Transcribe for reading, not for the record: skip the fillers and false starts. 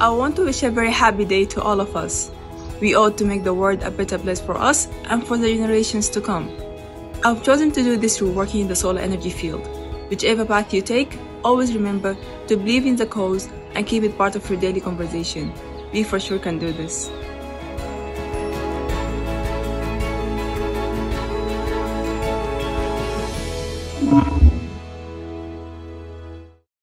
I want to wish a very happy day to all of us. We ought to make the world a better place for us and for the generations to come. I've chosen to do this through working in the solar energy field. Whichever path you take, always remember to believe in the cause and keep it part of your daily conversation. We for sure can do this.